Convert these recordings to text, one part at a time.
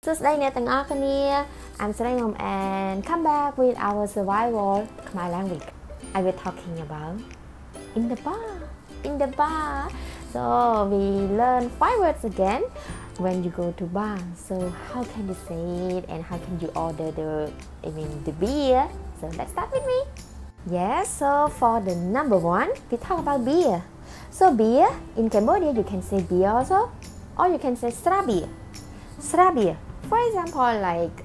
Today I'm Saray Mom and come back with our survival Khmer language. I will talking about in the bar. So we learn 5 words again when you go to bar. So how can you say it and how can you order the beer? So let's start with me. Yes, so for the number 1, we talk about beer. So beer in Cambodia you can say beer also, or you can say sra beer. For example, like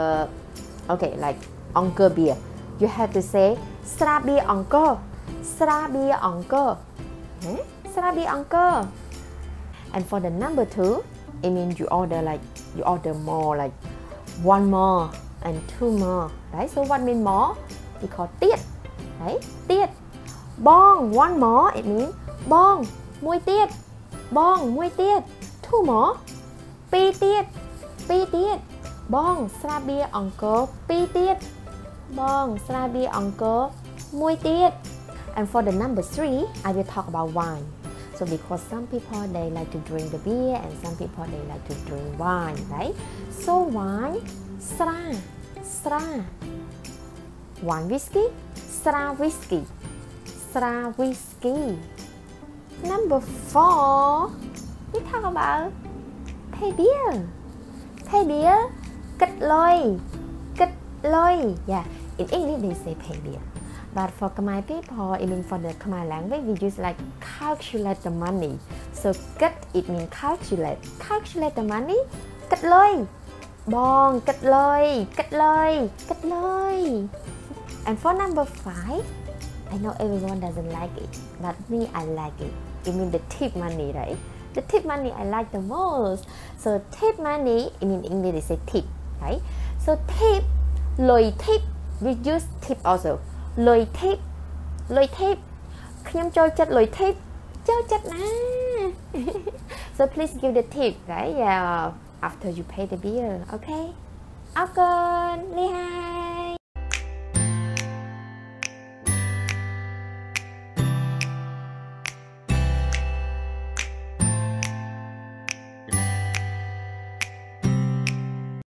Uncle beer, you have to say sra beer Uncle. Sra beer Uncle. Sra beer Uncle. And for the number 2, it means you order more, like 1 more and 2 more, right? So what means more? We call tiết, right? Tiết. Bong, 1 more, it means bong, muối tiết. Bong, muối tiết. 2 more, pi tiết. Pi tiết. Bong, sra beer Uncle, pi tiết. Bong, sra beer Uncle, muối tiết. And for the number 3, I will talk about wine. So because some people they like to drink the beer and some people they like to drink wine, right? So wine, sra. Wine whiskey, sra whiskey. Sra whiskey. Number 4, we talk about pay beer. Pay beer, cất lôi. Cất lôi. Yeah, in English they say pay beer. But for Khmer people, I mean for the Khmer language, we use like calculate the money. So cất, it means calculate. Calculate the money, cất lôi. Bong, cất lôi. Cất lôi. Cất lôi. And for number 5, I know everyone doesn't like it, but me, I like it. It means the tip money, right? The tip money I like the most. So tip money, I mean in English they say tip, right? So tip, lôi tip, we use tip also. Lôi tip, lôi tip. ខ្ញុំចូលចិត្តលុយ tip ចូលចិត្តណា So please give the tip, right? Yeah, after you pay the bill, okay? អរគុណ លីហា